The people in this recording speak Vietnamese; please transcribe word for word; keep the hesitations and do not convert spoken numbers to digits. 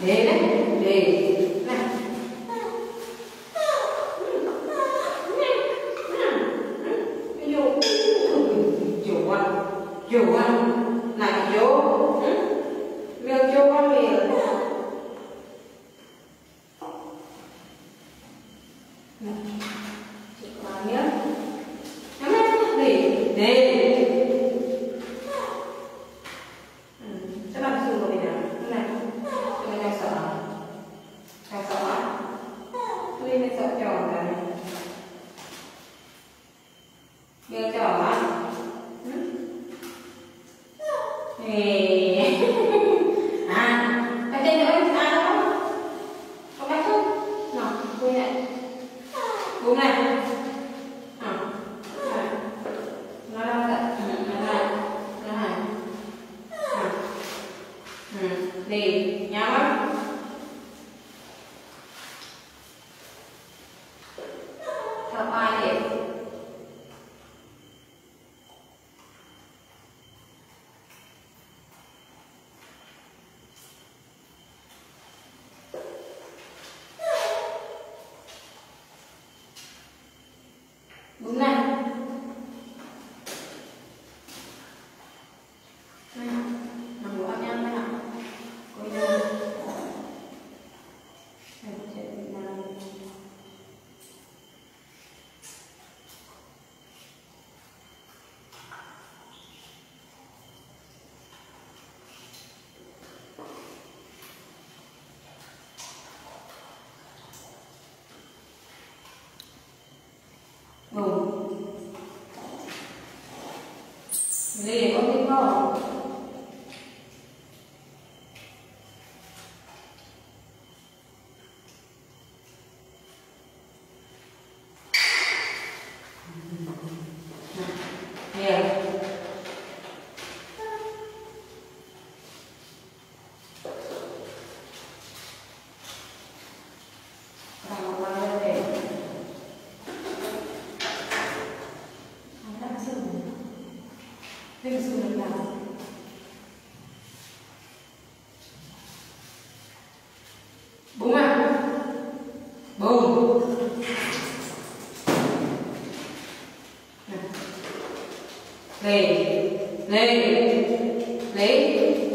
Đề đấy, đề. Này. Chủ ăn, chủ ăn, này chủ, miêu chủ ăn miêu. Chị qua nhớ, nhắm mắt đi, đi. Các bạn dùng rồi nào, này, cho mình đang sợ, đang sợ quá, tôi mới sợ tròn này, miêu tròn á. À, ở đây nữa anh ăn không? Có bác không? Nào, vui này. Vui này. À, này. Nó đang giận. Nó này. Nó này. À. Ừ, đi, nhắm á. Thở ai đi. Đúng này. Này, nằm ngủ ăn nhang đây nào. Coi nhang. Này, chạy đi nào. Ngủ. Lì con thích không? Nè. Vào vào đây để. Anh đã dùng. Đừng dùng được nào. Búng à? Bùng. Lê. Lê. Lê.